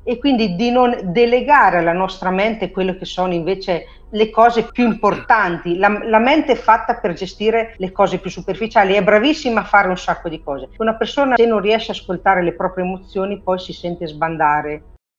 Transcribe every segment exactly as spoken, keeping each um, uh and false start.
e quindi di non delegare alla nostra mente quello che sono invece le cose più importanti. La, la mente è fatta per gestire le cose più superficiali, è bravissima a fare un sacco di cose. Una persona, se non riesce a ascoltare le proprie emozioni, poi si sente sbandare.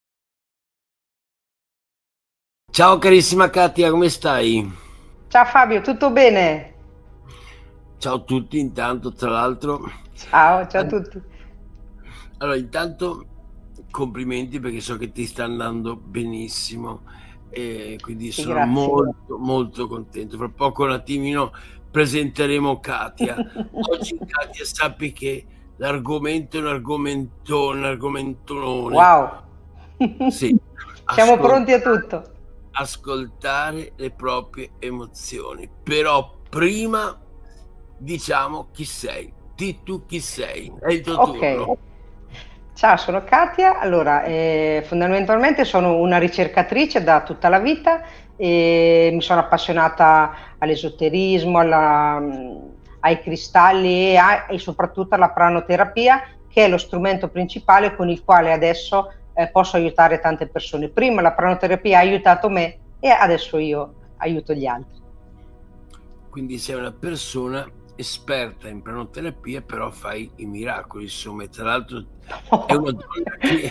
Ciao carissima Katia, come stai? Ciao Fabio, tutto bene? Ciao a tutti, intanto, tra l'altro. Ciao, ciao a tutti. Allora, intanto complimenti perché so che ti sta andando benissimo e quindi Sì, sono grazie. molto molto contento. Fra poco un attimino presenteremo Katia. Oggi Katia, sappi che l'argomento è un argomentone, un argomentonone. Wow! Sì, Siamo ascol- pronti a tutto. ascoltare le proprie emozioni. Però prima diciamo chi sei. Di tu chi sei. È il tuo Ok. turno. Ciao, sono Katia. Allora, eh, fondamentalmente sono una ricercatrice da tutta la vita e mi sono appassionata all'esoterismo, alla, mh, ai cristalli e, a- e soprattutto alla pranoterapia, che è lo strumento principale con il quale adesso eh, posso aiutare tante persone. Prima la pranoterapia ha aiutato me e adesso io aiuto gli altri. Quindi sei una persona esperta in pranoterapia, però fai i miracoli, insomma. E tra l'altro è una donna che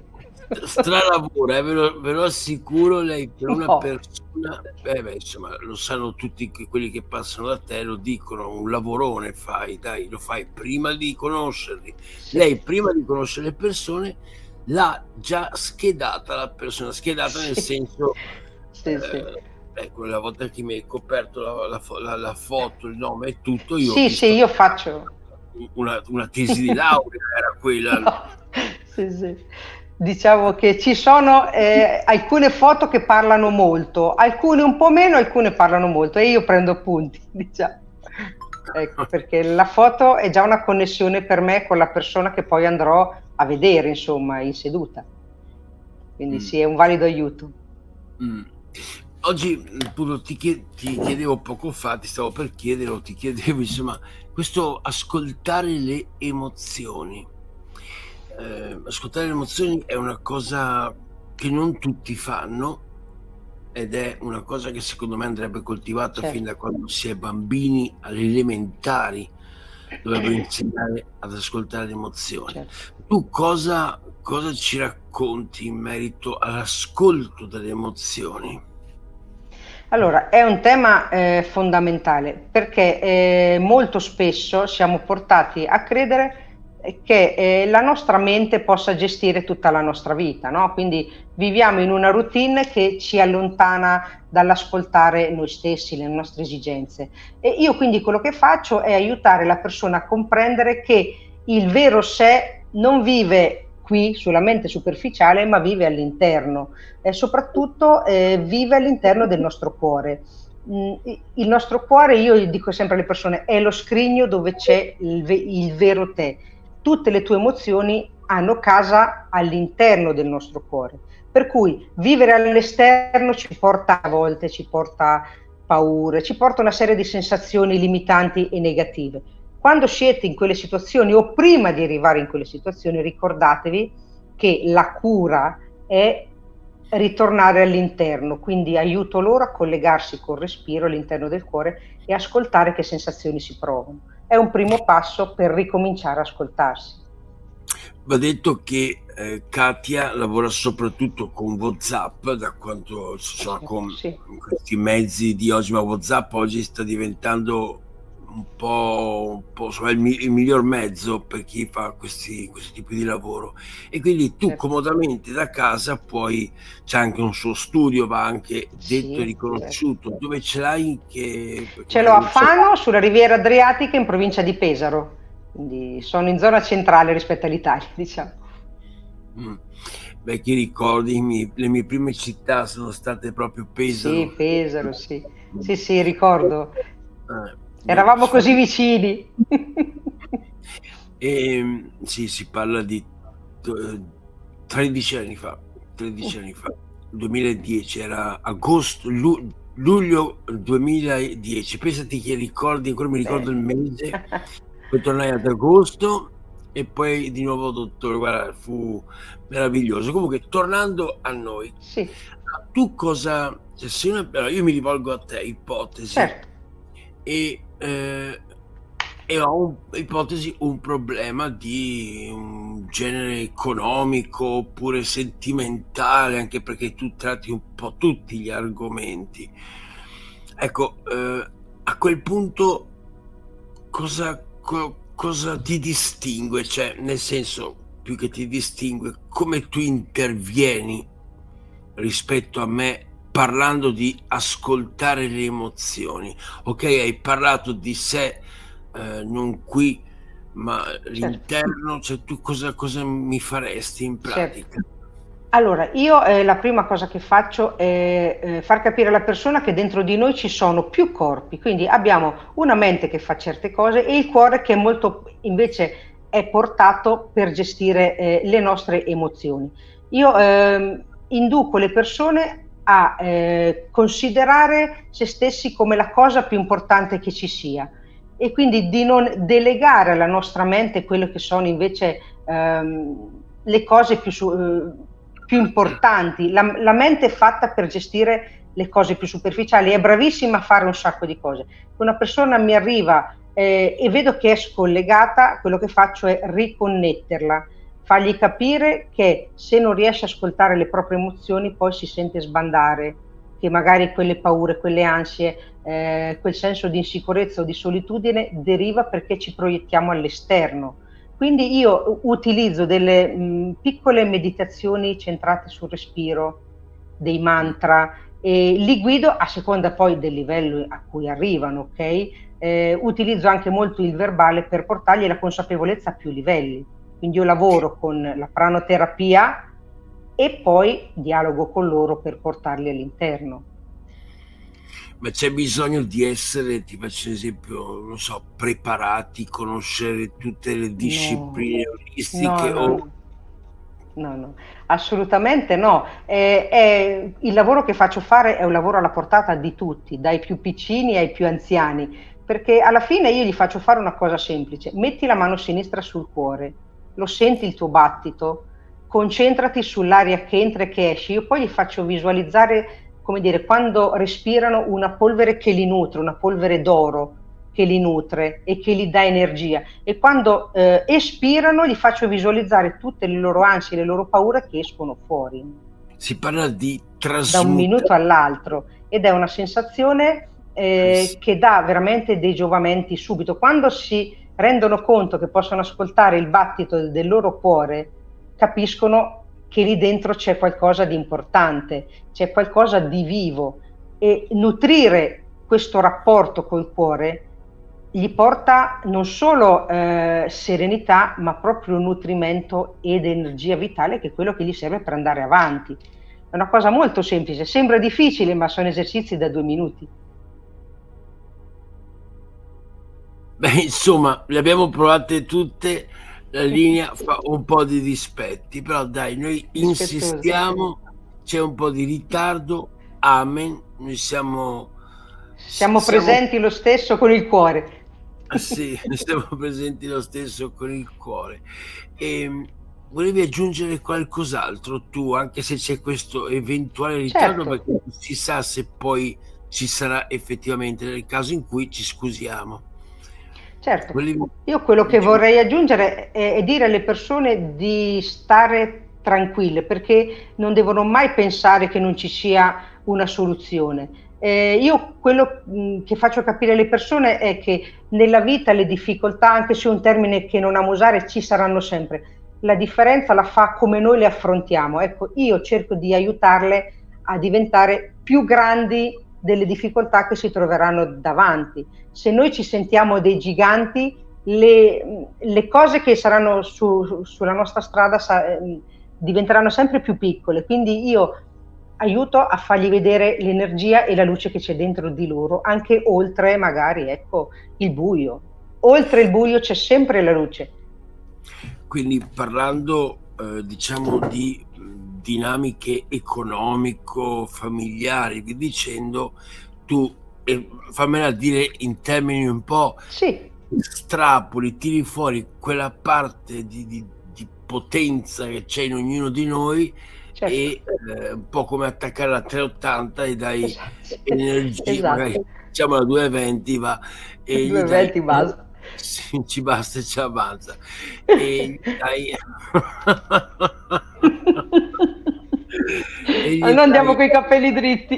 stralavora, eh, ve, lo, ve lo assicuro, lei per una No. persona, eh beh, insomma, lo sanno tutti che quelli che passano da te, lo dicono, un lavorone fai, dai, lo fai prima di conoscerli. Sì. Lei prima di conoscere le persone l'ha già schedata la persona, schedata nel Sì. senso... Sì, eh, sì. Ecco, la volta che mi hai coperto la, la, la, la foto, il nome e tutto, io ho Sì, visto sì, io faccio. una, una tesi di laurea, era quella. No. Sì, sì. Diciamo che ci sono eh, alcune foto che parlano molto, alcune un po' meno, alcune parlano molto e io prendo appunti, diciamo. Ecco, perché la foto è già una connessione per me con la persona che poi andrò a vedere, insomma, in seduta. Quindi Mm. sì, è un valido aiuto. Mm. Oggi appunto, ti, chied- ti chiedevo poco fa, ti stavo per chiedere o ti chiedevo, insomma, questo ascoltare le emozioni. Eh, ascoltare le emozioni è una cosa che non tutti fanno ed è una cosa che secondo me andrebbe coltivata Certo. fin da quando si è bambini, alle elementari, dovrebbero insegnare ad ascoltare le emozioni. Certo. Tu cosa, cosa ci racconti in merito all'ascolto delle emozioni? Allora, è un tema eh, fondamentale perché eh, molto spesso siamo portati a credere che eh, la nostra mente possa gestire tutta la nostra vita, no? Quindi viviamo in una routine che ci allontana dall'ascoltare noi stessi, le nostre esigenze. E io quindi quello che faccio è aiutare la persona a comprendere che il vero sé non vive qui sulla mente superficiale, ma vive all'interno e soprattutto eh, vive all'interno del nostro cuore. Mm, il nostro cuore, io dico sempre alle persone, è lo scrigno dove c'è il, ve- il vero te. Tutte le tue emozioni hanno casa all'interno del nostro cuore. Per cui vivere all'esterno ci porta a volte, ci porta paure, ci porta una serie di sensazioni limitanti e negative. Quando siete in quelle situazioni o prima di arrivare in quelle situazioni, ricordatevi che la cura è ritornare all'interno, quindi aiuto loro a collegarsi col respiro all'interno del cuore e ascoltare che sensazioni si provano. È un primo passo per ricominciare a ascoltarsi. Va detto che eh, Katia lavora soprattutto con WhatsApp, da quanto so, con Sì. questi mezzi di oggi, ma WhatsApp oggi sta diventando un po', un po' insomma, il, il miglior mezzo per chi fa questi, questi tipi di lavoro. E quindi tu Certo. comodamente da casa puoi, c'è anche un suo studio, va anche detto Sì, e riconosciuto. certo. Dove ce l'hai? Che, Ce l'ho a Fano, sulla riviera Adriatica, in provincia di Pesaro. Quindi sono in zona centrale rispetto all'Italia, diciamo. Mm. Beh, chi ricordi, mi, le mie prime città sono state proprio Pesaro. Sì, Pesaro, sì. Sì, sì, ricordo. Eh, Eravamo così vicini. E, sì, si parla di eh, tredici anni fa, tredici anni fa, duemiladieci, era agosto, lu- luglio duemiladieci. Pensati che ricordi, ancora mi ricordo il mese, poi tornai ad agosto e poi di nuovo dottore, guarda, fu meraviglioso. Comunque, tornando a noi, Sì, tu cosa, cioè, se una, allora, io mi rivolgo a te, ipotesi, certo, e, eh, e ho un, ipotesi, un problema di un genere economico oppure sentimentale, anche perché tu tratti un po' tutti gli argomenti. Ecco, eh, a quel punto cosa, co- cosa ti distingue? Cioè, nel senso, più che ti distingue, come tu intervieni rispetto a me parlando di ascoltare le emozioni. Ok, hai parlato di sé, eh, non qui, ma certo, l'interno, cioè tu cosa, cosa mi faresti in certo. pratica? Allora, io eh, la prima cosa che faccio è eh, far capire alla persona che dentro di noi ci sono più corpi, quindi abbiamo una mente che fa certe cose e il cuore che è molto invece è portato per gestire eh, le nostre emozioni. Io ehm, induco le persone a eh, considerare se stessi come la cosa più importante che ci sia e quindi di non delegare alla nostra mente quello che sono invece ehm, le cose più, su, eh, più importanti. La, la mente è fatta per gestire le cose più superficiali, è bravissima a fare un sacco di cose. Una persona mi arriva eh, e vedo che è scollegata, quello che faccio è riconnetterla, fargli capire che se non riesce a ascoltare le proprie emozioni poi si sente sbandare, che magari quelle paure, quelle ansie, eh, quel senso di insicurezza o di solitudine deriva perché ci proiettiamo all'esterno. Quindi io utilizzo delle mh, piccole meditazioni centrate sul respiro, dei mantra, e li guido a seconda poi del livello a cui arrivano, ok? Eh, utilizzo anche molto il verbale per portargli la consapevolezza a più livelli. Quindi io lavoro con la pranoterapia e poi dialogo con loro per portarli all'interno. Ma c'è bisogno di essere, ti faccio un esempio, non so, preparati, conoscere tutte le No, discipline no, olistiche no, o... no. No, no, assolutamente no. Eh, è- il lavoro che faccio fare è un lavoro alla portata di tutti, dai più piccini ai più anziani, perché alla fine io gli faccio fare una cosa semplice: metti la mano sinistra sul cuore, lo senti il tuo battito, concentrati sull'aria che entra e che esce. Io poi gli faccio visualizzare, come dire, quando respirano una polvere che li nutre, una polvere d'oro che li nutre e che gli dà energia e quando eh, espirano gli faccio visualizzare tutte le loro ansie, le loro paure che escono fuori Si parla di da un minuto trasmutare. all'altro ed è una sensazione eh, che dà veramente dei giovamenti subito. Quando si rendono conto che possono ascoltare il battito del loro cuore, capiscono che lì dentro c'è qualcosa di importante, c'è qualcosa di vivo e nutrire questo rapporto col cuore gli porta non solo eh, serenità, ma proprio nutrimento ed energia vitale, che è quello che gli serve per andare avanti. È una cosa molto semplice, sembra difficile, ma sono esercizi da due minuti. Beh, insomma, le abbiamo provate tutte, la linea fa un po' di dispetti, però dai, noi Dispettoso. insistiamo, c'è un po' di ritardo, amen, noi siamo, Siamo siamo, presenti lo stesso con il cuore. ah, sì, siamo presenti lo stesso con il cuore. E volevi aggiungere qualcos'altro tu, anche se c'è questo eventuale ritardo, Certo. perché non si sa se poi ci sarà effettivamente nel caso in cui ci scusiamo. Certo, Volevi io quello che aggiungere... vorrei aggiungere è, è dire alle persone di stare tranquille perché non devono mai pensare che non ci sia una soluzione. Eh, io quello mh, che faccio capire alle persone è che nella vita le difficoltà, anche se è un termine che non amo usare, ci saranno sempre. La differenza la fa come noi le affrontiamo. Ecco, io cerco di aiutarle a diventare più grandi delle difficoltà che si troveranno davanti. Se noi ci sentiamo dei giganti, le, le cose che saranno su, sulla nostra strada sa, eh, diventeranno sempre più piccole, quindi io aiuto a fargli vedere l'energia e la luce che c'è dentro di loro, anche oltre magari ecco, il buio. Oltre il buio c'è sempre la luce. Quindi parlando eh, diciamo di dinamiche economico-familiari, vi dicendo, tu, eh, fammela dire in termini un po' Sì, strapoli, tiri fuori quella parte di, di, di potenza che c'è in ognuno di noi, certo. E eh, un po' come attaccare la trecentottanta e dai esatto. energia, esatto. Magari diciamo la duecentoventi va e duecentoventi dai, basta. Sì, ci basta e ci avanza e dai... e non andiamo con i capelli dritti.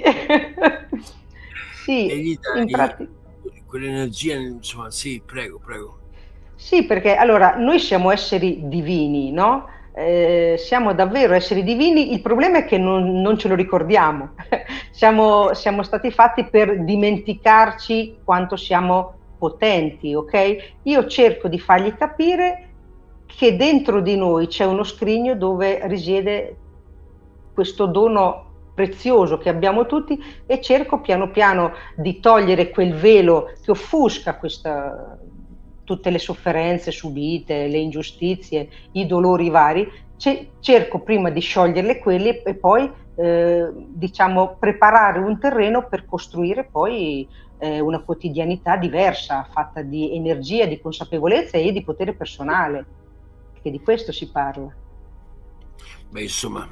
Sì, e gli dai in pratica quell'energia, insomma. Sì, prego, prego. Sì, perché allora noi siamo esseri divini, no? Eh, siamo davvero esseri divini, il problema è che non, non ce lo ricordiamo. siamo, siamo stati fatti per dimenticarci quanto siamo potenti, ok? Io cerco di fargli capire che dentro di noi c'è uno scrigno dove risiede questo dono prezioso che abbiamo tutti, e cerco piano piano di togliere quel velo che offusca questa, tutte le sofferenze subite, le ingiustizie, i dolori vari. C- cerco prima di scioglierle quelli e poi eh, diciamo preparare un terreno per costruire poi eh, una quotidianità diversa, fatta di energia, di consapevolezza e di potere personale, che di questo si parla. Beh, insomma,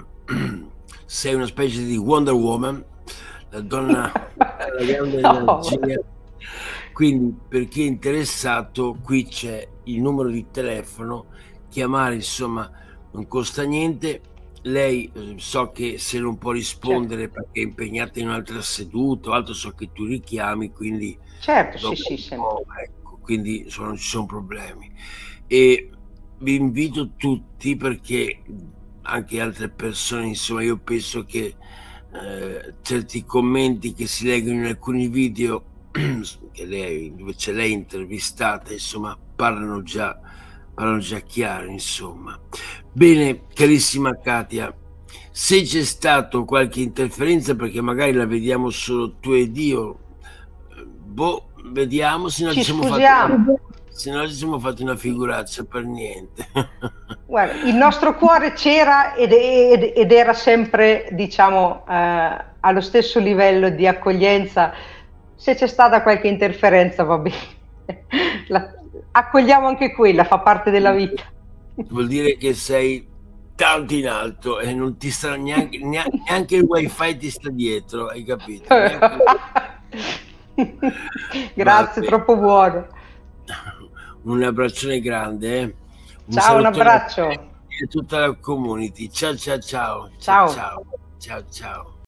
sei una specie di Wonder Woman, la donna della grande no. energia. Quindi per chi è interessato, qui c'è il numero di telefono, chiamare, insomma non costa niente. Lei so che se non può rispondere certo. perché è impegnata in un'altra seduta o altro, so che tu richiami, quindi certo sì sì, sì. Ecco, quindi insomma, non ci sono problemi, e vi invito tutti, perché anche altre persone, insomma io penso che eh, certi commenti che si leggono in alcuni video che lei, dove c'è lei intervistata, insomma parlano già parlano già chiaro, insomma. Bene, carissima Katia, se c'è stato qualche interferenza, perché magari la vediamo solo tu ed io, boh, vediamo, se no ci siamo fatti, se no ci siamo fatti una figuraccia per niente. Guarda, il nostro cuore c'era ed, ed, ed era sempre, diciamo, eh, allo stesso livello di accoglienza. Se c'è stata qualche interferenza, va bene, la, accogliamo anche quella, fa parte della vita. Vuol dire che sei tanto in alto e non ti sta neanche, neanche il wifi ti sta dietro, hai capito? Grazie, troppo buono. Un abbraccione grande, eh? Un ciao, un abbraccio a tutta la community. Ciao ciao ciao. Ciao ciao ciao ciao.